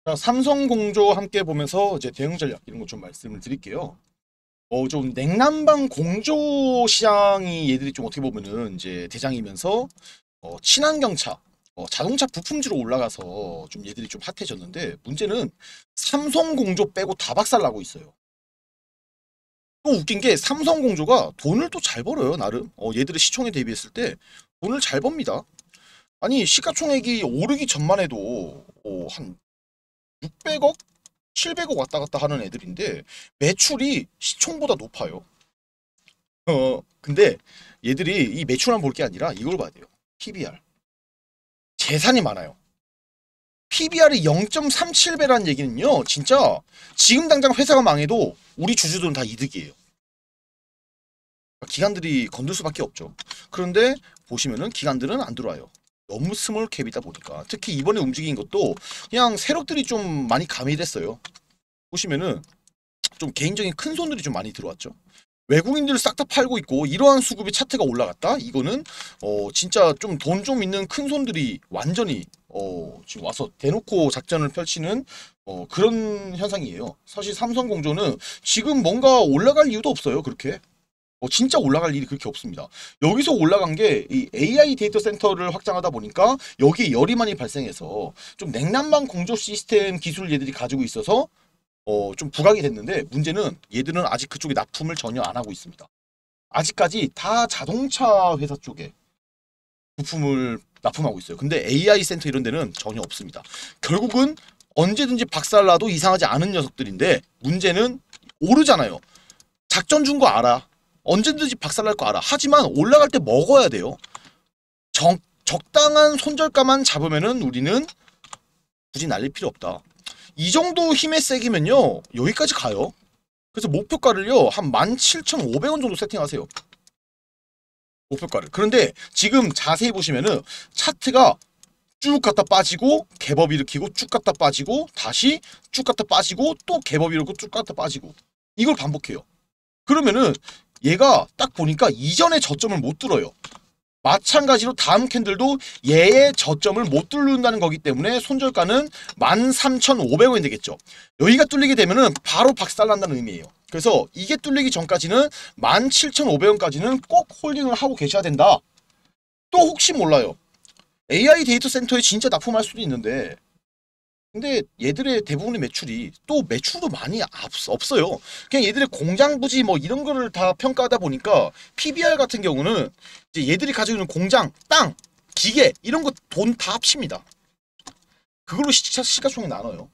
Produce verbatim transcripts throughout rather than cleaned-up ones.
자, 삼성 공조 함께 보면서 이제 대응 전략 이런 거 좀 말씀을 드릴게요. 어, 좀 냉난방 공조 시장이 얘들이 좀 어떻게 보면은 이제 대장이면서 어, 친환경차, 어, 자동차 부품주로 올라가서 좀 얘들이 좀 핫해졌는데 문제는 삼성 공조 빼고 다 박살나고 있어요. 또 웃긴 게 삼성 공조가 돈을 또 잘 벌어요, 나름. 어, 얘들의 시총에 대비했을 때 돈을 잘 법니다. 아니, 시가총액이 오르기 전만 해도 어, 한 육백억? 칠백억 왔다 갔다 하는 애들인데 매출이 시총보다 높아요. 어, 근데 얘들이 이 매출만 볼 게 아니라 이걸 봐야 돼요. 피비알. 재산이 많아요. 피비알이 영 점 삼칠 배라는 얘기는요. 진짜 지금 당장 회사가 망해도 우리 주주들은 다 이득이에요. 기관들이 건들 수밖에 없죠. 그런데 보시면은 기관들은 안 들어와요. 너무 스몰 캡이다 보니까. 특히 이번에 움직인 것도 그냥 세력들이 좀 많이 가미됐어요. 보시면은 좀 개인적인 큰 손들이 좀 많이 들어왔죠. 외국인들 싹 다 팔고 있고 이러한 수급의 차트가 올라갔다? 이거는 어 진짜 좀 돈 좀 있는 큰 손들이 완전히 어 지금 와서 대놓고 작전을 펼치는 어 그런 현상이에요. 사실 삼성공조는 지금 뭔가 올라갈 이유도 없어요. 그렇게. 어, 진짜 올라갈 일이 그렇게 없습니다. 여기서 올라간 게 이 에이아이 데이터 센터를 확장하다 보니까 여기에 열이 많이 발생해서 좀 냉난방 공조 시스템 기술 얘들이 가지고 있어서 어, 좀 부각이 됐는데 문제는 얘들은 아직 그쪽에 납품을 전혀 안 하고 있습니다. 아직까지 다 자동차 회사 쪽에 부품을 납품하고 있어요. 근데 에이아이 센터 이런 데는 전혀 없습니다. 결국은 언제든지 박살나도 이상하지 않은 녀석들인데 문제는 오르잖아요. 작전 준 거 알아. 언제든지 박살날 거 알아. 하지만 올라갈 때 먹어야 돼요. 적, 적당한 손절가만 잡으면은 우리는 굳이 날릴 필요 없다. 이 정도 힘의 세기면요 여기까지 가요. 그래서 목표가를요 한 만 칠천오백 원 정도 세팅하세요. 목표가를. 그런데 지금 자세히 보시면은 차트가 쭉 갔다 빠지고 갭업 일으키고 쭉 갔다 빠지고 다시 쭉 갔다 빠지고 또 갭업 일으키고 쭉 갔다 빠지고 이걸 반복해요. 그러면은 얘가 딱 보니까 이전의 저점을 못 뚫어요. 마찬가지로 다음 캔들도 얘의 저점을 못 뚫는다는 거기 때문에 손절가는 만 삼천오백 원이 되겠죠. 여기가 뚫리게 되면은 바로 박살난다는 의미예요. 그래서 이게 뚫리기 전까지는 만 칠천오백 원까지는 꼭 홀딩을 하고 계셔야 된다. 또 혹시 몰라요. 에이아이 데이터 센터에 진짜 납품할 수도 있는데 근데 얘들의 대부분의 매출이 또 매출도 많이 없어요. 그냥 얘들의 공장 부지 뭐 이런 거를 다 평가하다 보니까 피비알 같은 경우는 이제 얘들이 가지고 있는 공장, 땅, 기계 이런 거 돈 다 합칩니다. 그걸로 시가, 시가총액 나눠요.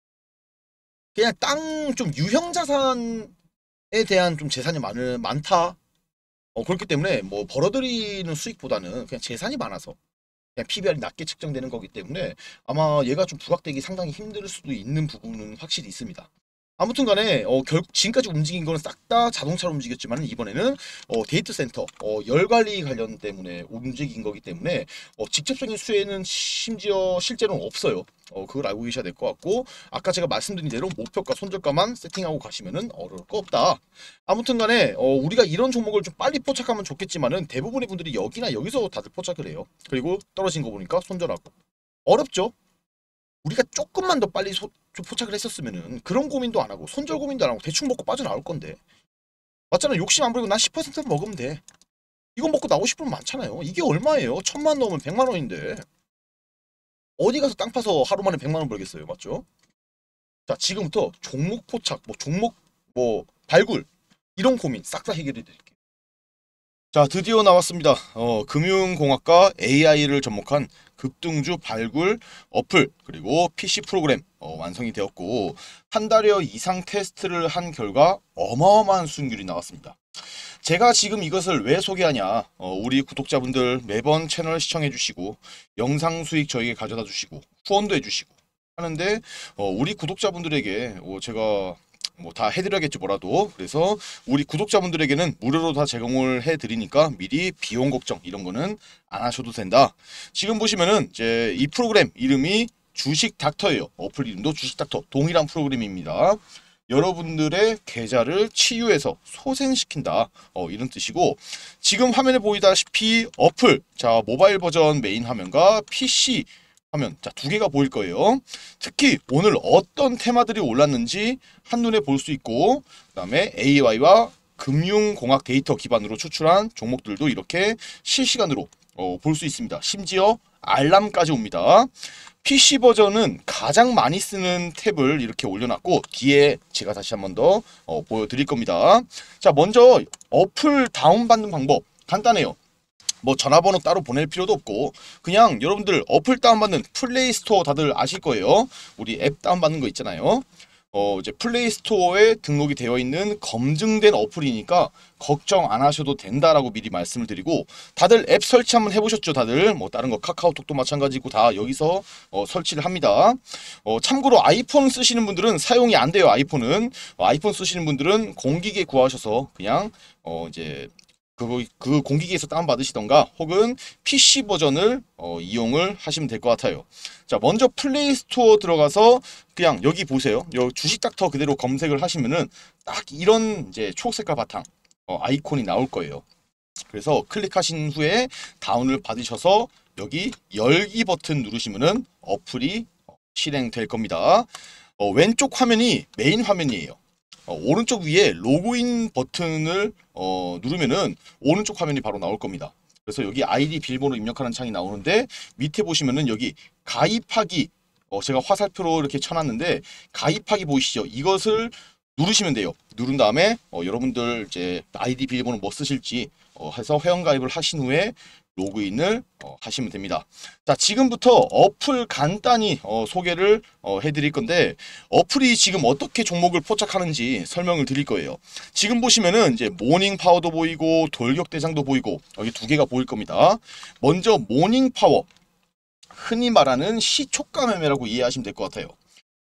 그냥 땅 좀 유형 자산에 대한 좀 재산이 많을 많다. 어, 그렇기 때문에 뭐 벌어들이는 수익보다는 그냥 재산이 많아서 그냥 피비알이 낮게 측정되는 거기 때문에 아마 얘가 좀 부각되기 상당히 힘들 수도 있는 부분은 확실히 있습니다. 아무튼 간에 어, 결국 지금까지 움직인 거는 싹 다 자동차로 움직였지만 이번에는 어, 데이터 센터 어, 열 관리 관련 때문에 움직인 거기 때문에 어, 직접적인 수혜는 심지어 실제로는 없어요. 어, 그걸 알고 계셔야 될 것 같고 아까 제가 말씀드린 대로 목표가 손절가만 세팅하고 가시면은 어려울 거 없다. 아무튼 간에 어, 우리가 이런 종목을 좀 빨리 포착하면 좋겠지만은 대부분의 분들이 여기나 여기서 다들 포착을 해요. 그리고 떨어진 거 보니까 손절하고 어렵죠. 우리가 조금만 더 빨리 소, 좀 포착을 했었으면은 그런 고민도 안 하고 손절 고민도 안 하고 대충 먹고 빠져나올 건데 맞잖아. 욕심 안 부리고 난 십 퍼센트 먹으면 돼. 이거 먹고 나오고 싶으면 많잖아요. 이게 얼마예요? 천만 넣으면 백만 원인데 어디 가서 땅 파서 하루 만에 백만 원 벌겠어요. 맞죠? 자, 지금부터 종목 포착, 뭐 종목 뭐 발굴 이런 고민 싹 다 해결해 드릴게요. 자, 드디어 나왔습니다. 어, 금융공학과 에이아이를 접목한 급등주 발굴 어플 그리고 피씨 프로그램 어, 완성이 되었고 한 달여 이상 테스트를 한 결과 어마어마한 수익률이 나왔습니다. 제가 지금 이것을 왜 소개하냐? 어, 우리 구독자분들 매번 채널 시청해 주시고 영상 수익 저에게 가져다 주시고 후원도 해주시고 하는데 어, 우리 구독자분들에게 어, 제가 뭐 다 해드려야겠지 뭐라도. 그래서 우리 구독자분들에게는 무료로 다 제공을 해드리니까 미리 비용 걱정 이런 거는 안 하셔도 된다. 지금 보시면은 이제 이 프로그램 이름이 주식 닥터예요. 어플 이름도 주식 닥터 동일한 프로그램입니다. 여러분들의 계좌를 치유해서 소생시킨다. 어, 이런 뜻이고 지금 화면에 보이다시피 어플 자 모바일 버전 메인 화면과 피씨 하면 자, 두 개가 보일 거예요. 특히 오늘 어떤 테마들이 올랐는지 한눈에 볼 수 있고, 그 다음에 에이아이와 금융공학 데이터 기반으로 추출한 종목들도 이렇게 실시간으로 어, 볼 수 있습니다. 심지어 알람까지 옵니다. 피씨 버전은 가장 많이 쓰는 탭을 이렇게 올려놨고, 뒤에 제가 다시 한 번 더 어, 보여드릴 겁니다. 자, 먼저 어플 다운받는 방법 간단해요. 뭐 전화번호 따로 보낼 필요도 없고, 그냥 여러분들 어플 다운받는 플레이스토어 다들 아실 거예요. 우리 앱 다운받는 거 있잖아요. 어 이제 플레이스토어에 등록이 되어 있는 검증된 어플이니까 걱정 안 하셔도 된다라고 미리 말씀을 드리고, 다들 앱 설치 한번 해보셨죠? 다들 뭐 다른 거 카카오톡도 마찬가지고 다 여기서 어, 설치를 합니다. 어, 참고로 아이폰 쓰시는 분들은 사용이 안 돼요. 아이폰은 어, 아이폰 쓰시는 분들은 공기계 구하셔서 그냥 어 이제 그, 그 공기기에서 다운받으시던가 혹은 피씨 버전을 어, 이용을 하시면 될 것 같아요. 자, 먼저 플레이스토어 들어가서 그냥 여기 보세요. 여기 주식닥터 그대로 검색을 하시면은 딱 이런 이제 초록색깔 바탕 어, 아이콘이 나올 거예요. 그래서 클릭하신 후에 다운을 받으셔서 여기 열기 버튼 누르시면은 어플이 실행될 겁니다. 어, 왼쪽 화면이 메인 화면이에요. 어, 오른쪽 위에 로그인 버튼을 어, 누르면은 오른쪽 화면이 바로 나올 겁니다. 그래서 여기 아이디 비밀번호 입력하는 창이 나오는데, 밑에 보시면은 여기 가입하기, 어, 제가 화살표로 이렇게 쳐놨는데 가입하기 보이시죠? 이것을 누르시면 돼요. 누른 다음에 어, 여러분들 이제 아이디 비밀번호 뭐 쓰실지 어, 해서 회원가입을 하신 후에 로그인을 어, 하시면 됩니다. 자, 지금부터 어플 간단히 어, 소개를 어, 해드릴 건데, 어플이 지금 어떻게 종목을 포착하는지 설명을 드릴 거예요. 지금 보시면은 이제 모닝 파워도 보이고 돌격 대장도 보이고 여기 두 개가 보일 겁니다. 먼저 모닝 파워, 흔히 말하는 시초가 매매라고 이해하시면 될 것 같아요.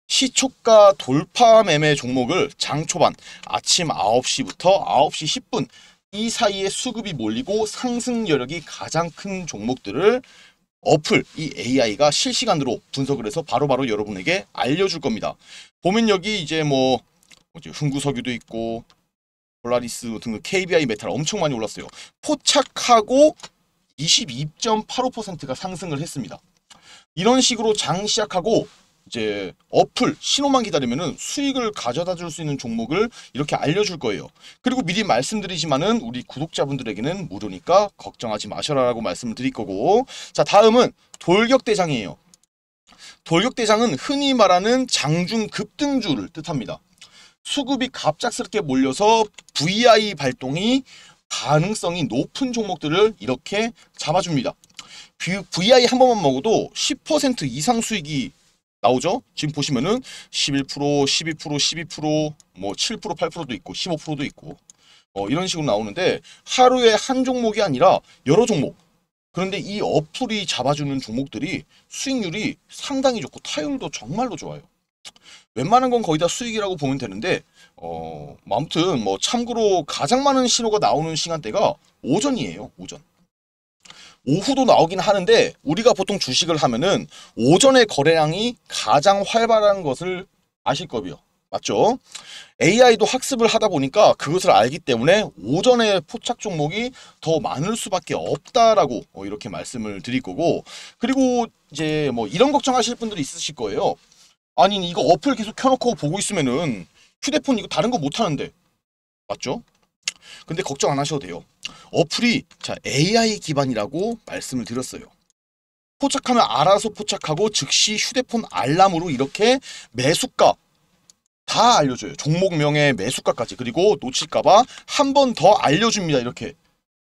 시초가 돌파 매매 종목을 장 초반 아침 아홉 시부터 아홉 시 십 분 이 사이에 수급이 몰리고 상승 여력이 가장 큰 종목들을 어플, 이 에이아이가 실시간으로 분석을 해서 바로바로 바로 여러분에게 알려줄 겁니다. 보면 여기 이제 뭐 뭐지, 흥구석유도 있고 폴라리스 등등 케이비아이 메탈 엄청 많이 올랐어요. 포착하고 이십이 점 팔오 퍼센트가 상승을 했습니다. 이런 식으로 장 시작하고 이제 어플 신호만 기다리면은 수익을 가져다 줄 수 있는 종목을 이렇게 알려줄 거예요. 그리고 미리 말씀드리지만은 우리 구독자분들에게는 무료니까 걱정하지 마셔라라고 말씀을 드릴 거고, 자, 다음은 돌격대장이에요. 돌격대장은 흔히 말하는 장중 급등주를 뜻합니다. 수급이 갑작스럽게 몰려서 브이아이 발동이 가능성이 높은 종목들을 이렇게 잡아줍니다. 브이아이 한 번만 먹어도 십 퍼센트 이상 수익이 나오죠? 지금 보시면은 십일 퍼센트, 십이 퍼센트, 십이 퍼센트, 뭐 칠 퍼센트, 팔 퍼센트도 있고 십오 퍼센트도 있고 어, 이런 식으로 나오는데, 하루에 한 종목이 아니라 여러 종목. 그런데 이 어플이 잡아주는 종목들이 수익률이 상당히 좋고 타율도 정말로 좋아요. 웬만한 건 거의 다 수익이라고 보면 되는데, 어, 아무튼 뭐 참고로 가장 많은 신호가 나오는 시간대가 오전이에요. 오전. 오후도 나오긴 하는데 우리가 보통 주식을 하면은 오전에 거래량이 가장 활발한 것을 아실 거고요. 맞죠? 에이아이도 학습을 하다 보니까 그것을 알기 때문에 오전에 포착 종목이 더 많을 수밖에 없다라고 어, 이렇게 말씀을 드릴 거고, 그리고 이제 뭐 이런 걱정하실 분들이 있으실 거예요. 아니, 이거 어플 계속 켜놓고 보고 있으면은 휴대폰 이거 다른 거 못 하는데. 맞죠? 근데 걱정 안 하셔도 돼요. 어플이 자 에이아이 기반이라고 말씀을 드렸어요. 포착하면 알아서 포착하고 즉시 휴대폰 알람으로 이렇게 매수가 다 알려줘요. 종목명의 매수가까지. 그리고 놓칠까봐 한 번 더 알려줍니다. 이렇게.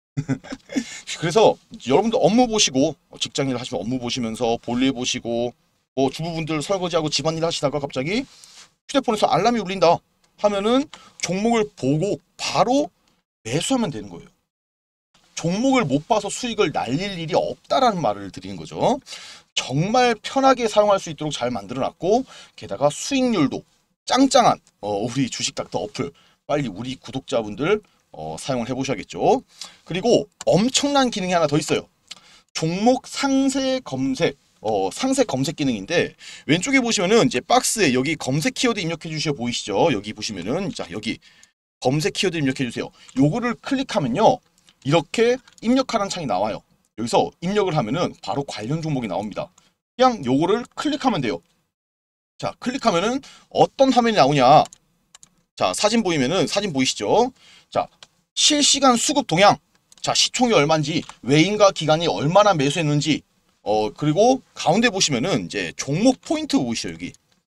그래서 여러분들 업무 보시고, 직장일 하시면 업무 보시면서 볼일 보시고, 뭐 주부분들 설거지하고 집안일 하시다가 갑자기 휴대폰에서 알람이 울린다 하면은 종목을 보고 바로 매수하면 되는 거예요. 종목을 못 봐서 수익을 날릴 일이 없다라는 말을 드리는 거죠. 정말 편하게 사용할 수 있도록 잘 만들어놨고, 게다가 수익률도 짱짱한 어, 우리 주식닥터 어플, 빨리 우리 구독자분들 어, 사용을 해보셔야겠죠. 그리고 엄청난 기능이 하나 더 있어요. 종목 상세 검색, 어, 상세 검색 기능인데, 왼쪽에 보시면은 이제 박스에 여기 검색 키워드 입력해 주셔 보이시죠? 여기 보시면은 자 여기 검색 키워드 입력해 주세요. 요거를 클릭하면요 이렇게 입력하라는 창이 나와요. 여기서 입력을 하면은 바로 관련 종목이 나옵니다. 그냥 요거를 클릭하면 돼요. 자, 클릭하면은 어떤 화면이 나오냐. 자, 사진 보이면은, 사진 보이시죠? 자, 실시간 수급 동향. 자, 시총이 얼마인지, 외인과 기관이 얼마나 매수했는지, 어, 그리고 가운데 보시면은 이제 종목 포인트 보이시죠, 여기.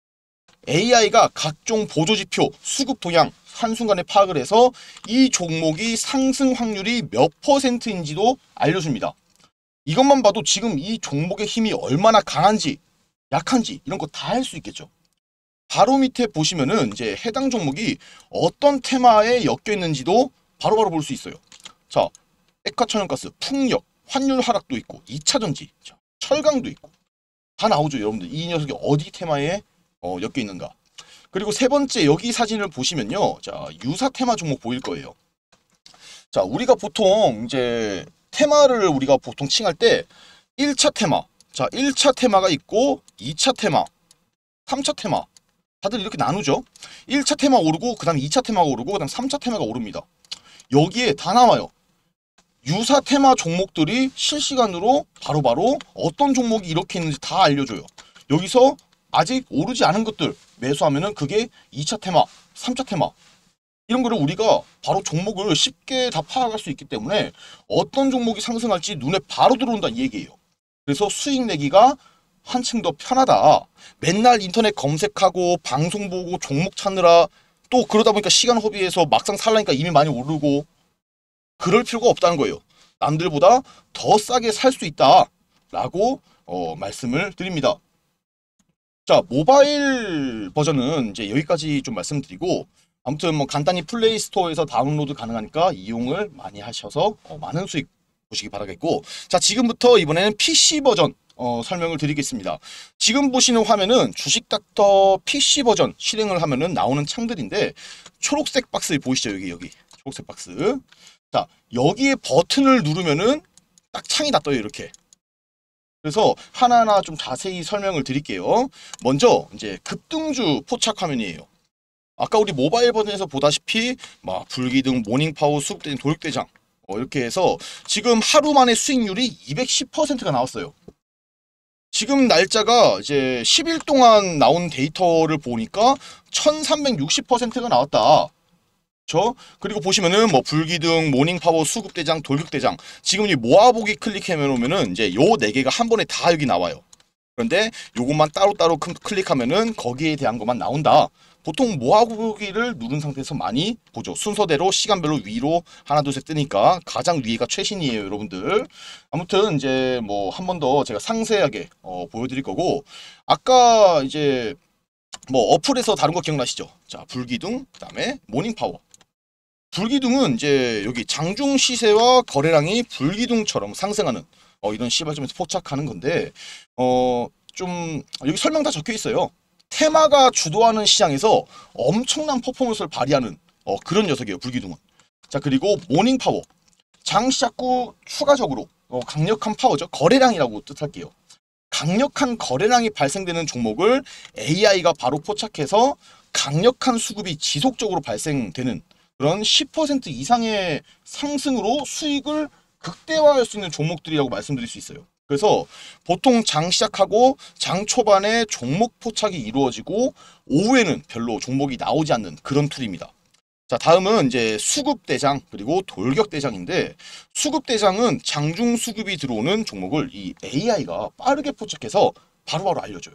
에이아이가 각종 보조지표, 수급 동향, 한순간에 파악을 해서 이 종목이 상승 확률이 몇 퍼센트인지도 알려줍니다. 이것만 봐도 지금 이 종목의 힘이 얼마나 강한지, 약한지, 이런 거 다 할 수 있겠죠. 바로 밑에 보시면은 이제 해당 종목이 어떤 테마에 엮여 있는지도 바로바로 볼 수 있어요. 자, 액화천연가스, 풍력, 환율 하락도 있고, 이 차 전지, 철강도 있고, 다 나오죠, 여러분들. 이 녀석이 어디 테마에 어, 엮여 있는가. 그리고 세 번째 여기 사진을 보시면요, 자, 유사 테마 종목 보일 거예요. 자, 우리가 보통 이제 테마를 우리가 보통 칭할 때 일 차 테마, 자, 일 차 테마가 있고 이 차 테마, 삼 차 테마, 다들 이렇게 나누죠. 일 차 테마 오르고 그 다음 이 차 테마가 오르고 그 다음 삼 차 테마가 오릅니다. 여기에 다 나와요. 유사 테마 종목들이 실시간으로 바로바로 어떤 종목이 이렇게 있는지 다 알려줘요. 여기서 아직 오르지 않은 것들 매수하면은 그게 이 차 테마, 삼 차 테마, 이런 거를 우리가 바로 종목을 쉽게 다 파악할 수 있기 때문에 어떤 종목이 상승할지 눈에 바로 들어온다 이 얘기예요. 그래서 수익 내기가 한층 더 편하다. 맨날 인터넷 검색하고 방송 보고 종목 찾느라 또 그러다 보니까 시간 허비해서 막상 살라니까 이미 많이 오르고, 그럴 필요가 없다는 거예요. 남들보다 더 싸게 살 수 있다 라고 어, 말씀을 드립니다. 자, 모바일 버전은 이제 여기까지 좀 말씀드리고, 아무튼 뭐 간단히 플레이 스토어에서 다운로드 가능하니까 이용을 많이 하셔서 어, 많은 수익 보시기 바라겠고, 자, 지금부터 이번에는 피씨 버전 어, 설명을 드리겠습니다. 지금 보시는 화면은 주식닥터 피씨 버전 실행을 하면은 나오는 창들인데, 초록색 박스 보이시죠? 여기 여기 초록색 박스. 자, 여기에 버튼을 누르면은 딱 창이 다 떠요, 이렇게. 그래서 하나하나 좀 자세히 설명을 드릴게요. 먼저 이제 급등주 포착 화면이에요. 아까 우리 모바일 버전에서 보다시피 막 불기둥, 모닝파워, 수급대장, 도육대장 어, 이렇게 해서 지금 하루 만에 수익률이 이백십 퍼센트가 나왔어요. 지금 날짜가 이제 십 일 동안 나온 데이터를 보니까 천삼백육십 퍼센트가 나왔다. 그렇죠? 그리고 보시면은 뭐 불기둥, 모닝파워, 수급대장, 돌격대장, 지금 이 모아보기 클릭해 놓으면은 이제 요 네 개가 한 번에 다 여기 나와요. 그런데 요것만 따로따로 클릭하면은 거기에 대한 것만 나온다. 보통 모아보기를 누른 상태에서 많이 보죠. 순서대로 시간별로 위로 하나 둘 셋 뜨니까 가장 위에가 최신이에요, 여러분들. 아무튼 이제 뭐 한 번 더 제가 상세하게 어, 보여드릴 거고, 아까 이제 뭐 어플에서 다룬 거 기억나시죠? 자, 불기둥, 그 다음에 모닝파워. 불기둥은 이제 여기 장중 시세와 거래량이 불기둥처럼 상승하는 어, 이런 시발점에서 포착하는 건데, 어, 좀 여기 설명 다 적혀 있어요. 테마가 주도하는 시장에서 엄청난 퍼포먼스를 발휘하는 어, 그런 녀석이에요, 불기둥은. 자, 그리고 모닝파워. 장 시작 후 추가적으로 어, 강력한 파워죠. 거래량이라고 뜻할게요. 강력한 거래량이 발생되는 종목을 에이아이가 바로 포착해서 강력한 수급이 지속적으로 발생되는 그런 십 퍼센트 이상의 상승으로 수익을 극대화할 수 있는 종목들이라고 말씀드릴 수 있어요. 그래서 보통 장 시작하고 장 초반에 종목 포착이 이루어지고 오후에는 별로 종목이 나오지 않는 그런 툴입니다. 자, 다음은 이제 수급대장 그리고 돌격대장인데, 수급대장은 장중 수급이 들어오는 종목을 이 에이아이가 빠르게 포착해서 바로바로 알려줘요.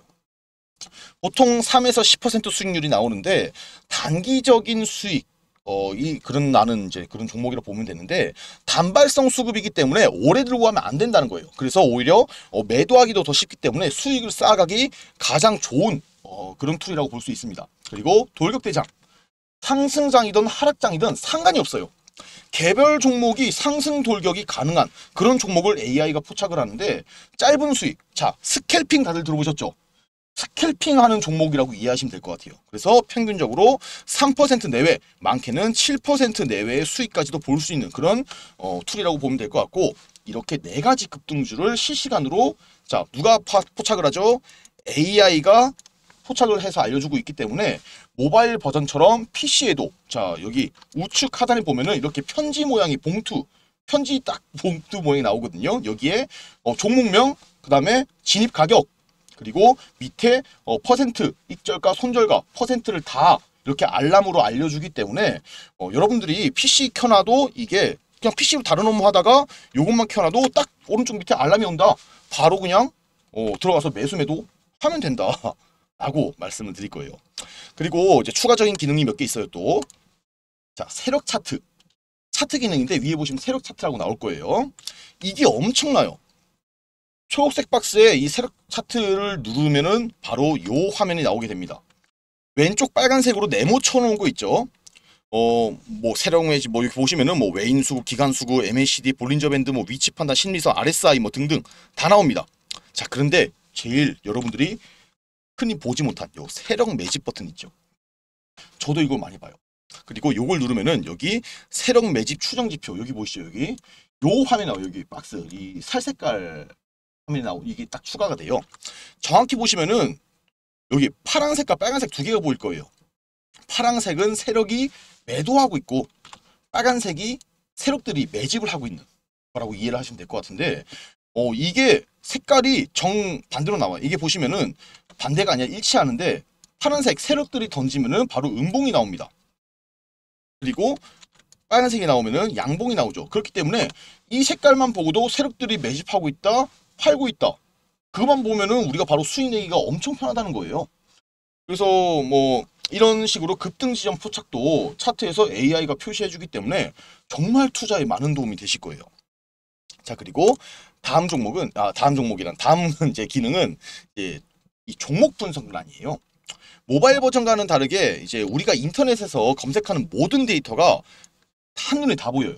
보통 삼에서 십 퍼센트 수익률이 나오는데 단기적인 수익, 어, 이, 그런, 나는 이제 그런 종목이라고 보면 되는데, 단발성 수급이기 때문에 오래 들고 가면 안 된다는 거예요. 그래서 오히려 어, 매도하기도 더 쉽기 때문에 수익을 쌓아가기 가장 좋은 어, 그런 툴이라고 볼 수 있습니다. 그리고 돌격대장. 상승장이든 하락장이든 상관이 없어요. 개별 종목이 상승 돌격이 가능한 그런 종목을 에이아이가 포착을 하는데, 짧은 수익. 자, 스캘핑 다들 들어보셨죠? 스캘핑 하는 종목이라고 이해하시면 될 것 같아요. 그래서 평균적으로 삼 퍼센트 내외, 많게는 칠 퍼센트 내외의 수익까지도 볼 수 있는 그런 어, 툴이라고 보면 될 것 같고, 이렇게 네 가지 급등주를 실시간으로, 자, 누가 파, 포착을 하죠? 에이아이가 포착을 해서 알려주고 있기 때문에 모바일 버전처럼 피씨에도, 자, 여기 우측 하단에 보면은 이렇게 편지 모양이 봉투, 편지 딱 봉투 모양이 나오거든요. 여기에 어, 종목명, 그 다음에 진입 가격, 그리고 밑에 어, 퍼센트, 익절가, 손절가, 퍼센트를 다 이렇게 알람으로 알려주기 때문에 어, 여러분들이 피씨 켜놔도 이게 그냥 피씨로 다른 업무 하다가 요것만 켜놔도 딱 오른쪽 밑에 알람이 온다. 바로 그냥 어, 들어가서 매수 매도 하면 된다. 라고 말씀을 드릴 거예요. 그리고 이제 추가적인 기능이 몇 개 있어요 또. 자, 세력 차트. 차트 기능인데 위에 보시면 세력 차트라고 나올 거예요. 이게 엄청나요. 초록색 박스에 이 세력 차트를 누르면은 바로 요 화면이 나오게 됩니다. 왼쪽 빨간색으로 네모 쳐놓은 거 있죠. 어, 뭐 세력 매집 뭐 이렇게 보시면은 뭐 외인 수급, 기간 수급, 엠에이시디, 볼린저 밴드, 뭐 위치 판단, 심리서, 알에스아이 뭐 등등 다 나옵니다. 자, 그런데 제일 여러분들이 흔히 보지 못한 요 세력 매집 버튼 있죠. 저도 이걸 많이 봐요. 그리고 요걸 누르면은 여기 세력 매집 추정 지표 여기 보시죠. 여기 요 화면이 나와요. 여기 박스 이 살색깔 화면이 나오고 이게 딱 추가가 돼요. 정확히 보시면은 여기 파란색과 빨간색 두 개가 보일 거예요. 파란색은 세력이 매도하고 있고 빨간색이 세력들이 매집을 하고 있는 거라고 이해를 하시면 될 것 같은데 어 이게 색깔이 정반대로 나와요. 이게 보시면은 반대가 아니라 일치하는데 파란색 세력들이 던지면은 바로 음봉이 나옵니다. 그리고 빨간색이 나오면은 양봉이 나오죠. 그렇기 때문에 이 색깔만 보고도 세력들이 매집하고 있다, 팔고 있다. 그것만 보면은 우리가 바로 수익 내기가 엄청 편하다는 거예요. 그래서 뭐 이런 식으로 급등 지점 포착도 차트에서 에이아이가 표시해주기 때문에 정말 투자에 많은 도움이 되실 거예요. 자, 그리고 다음 종목은 아 다음 종목이란 다음 이제 기능은 이제 이 종목 분석란이에요. 모바일 버전과는 다르게 이제 우리가 인터넷에서 검색하는 모든 데이터가 한눈에 다 보여요.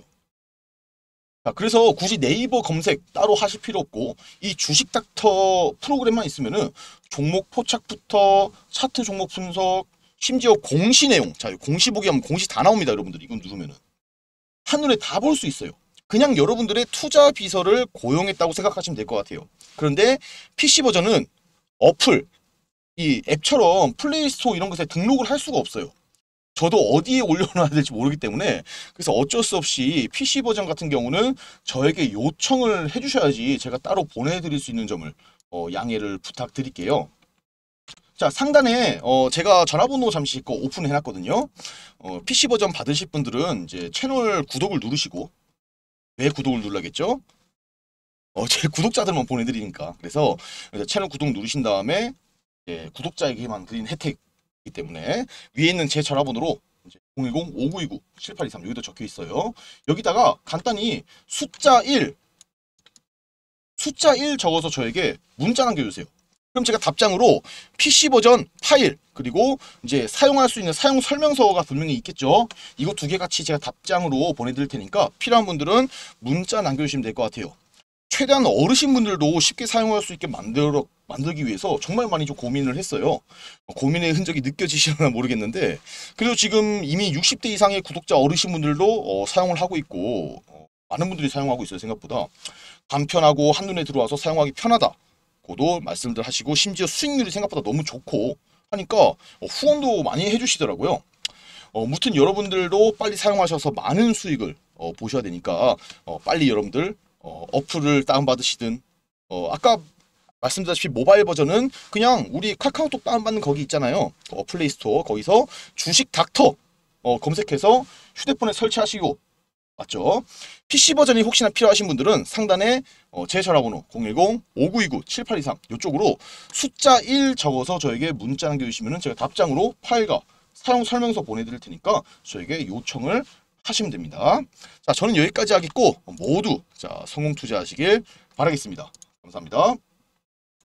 자, 그래서 굳이 네이버 검색 따로 하실 필요 없고 이 주식 닥터 프로그램만 있으면은 종목 포착부터 차트 종목 분석 심지어 공시 내용, 자 공시 보기 하면 공시 다 나옵니다. 여러분들 이건 누르면은 한눈에 다 볼 수 있어요. 그냥 여러분들의 투자 비서를 고용했다고 생각하시면 될 것 같아요. 그런데 피씨 버전은 어플, 이 앱처럼 플레이스토어 이런 것에 등록을 할 수가 없어요. 저도 어디에 올려놔야 될지 모르기 때문에 그래서 어쩔 수 없이 피씨 버전 같은 경우는 저에게 요청을 해주셔야지 제가 따로 보내드릴 수 있는 점을 어, 양해를 부탁드릴게요. 자, 상단에 어, 제가 전화번호 잠시 거 오픈해놨거든요. 어, 피씨 버전 받으실 분들은 이제 채널 구독을 누르시고 왜 구독을 눌러야겠죠? 어, 제 구독자들만 보내드리니까. 그래서 채널 구독 누르신 다음에 예, 구독자에게만 드린 혜택이기 때문에 위에 있는 제 전화번호로 공일공 오구이구 칠팔이삼 여기도 적혀 있어요. 여기다가 간단히 숫자 일 숫자 일 적어서 저에게 문자 남겨주세요. 그럼 제가 답장으로 피씨 버전 파일 그리고 이제 사용할 수 있는 사용 설명서가 분명히 있겠죠. 이거 두 개 같이 제가 답장으로 보내드릴 테니까 필요한 분들은 문자 남겨주시면 될 것 같아요. 최대한 어르신분들도 쉽게 사용할 수 있게 만들어, 만들기 위해서 정말 많이 좀 고민을 했어요. 고민의 흔적이 느껴지시나 모르겠는데 그래도 지금 이미 육십 대 이상의 구독자 어르신분들도 어, 사용을 하고 있고 어, 많은 분들이 사용하고 있어요. 생각보다 간편하고 한눈에 들어와서 사용하기 편하다 고도 말씀들 하시고 심지어 수익률이 생각보다 너무 좋고 하니까 어, 후원도 많이 해주시더라고요. 어, 무튼 여러분들도 빨리 사용하셔서 많은 수익을 어, 보셔야 되니까 어, 빨리 여러분들 어, 어플을 다운받으시든 어, 아까 말씀드렸다시피 모바일 버전은 그냥 우리 카카오톡 다운받는 거기 있잖아요. 어, 플레이스토어 거기서 주식 닥터 어, 검색해서 휴대폰에 설치하시고 맞죠? 피씨 버전이 혹시나 필요하신 분들은 상단에 어, 제 전화번호 공일공 오구이구 칠팔이삼 이쪽으로 숫자 일 적어서 저에게 문자 남겨주시면 제가 답장으로 파일과 사용 설명서 보내드릴 테니까 저에게 요청을 하시면 됩니다. 자, 저는 여기까지 하겠고 모두 자 성공 투자하시길 바라겠습니다. 감사합니다.